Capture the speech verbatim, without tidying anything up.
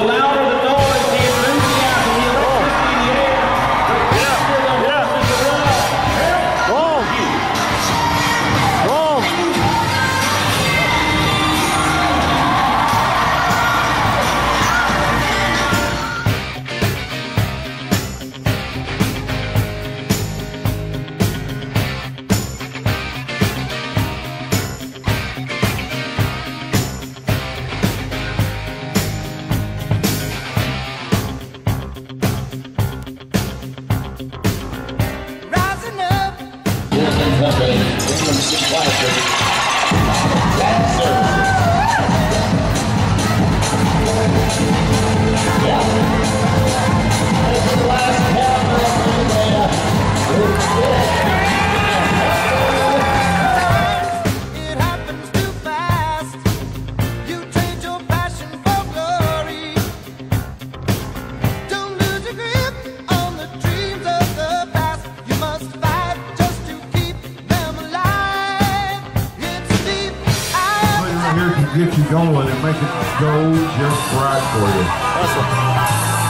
louder the noise, the enthusiasm, the electricity in the air, the faster the horses run. Wrong. Wrong. Here to get you going and make it go just right for you. Awesome.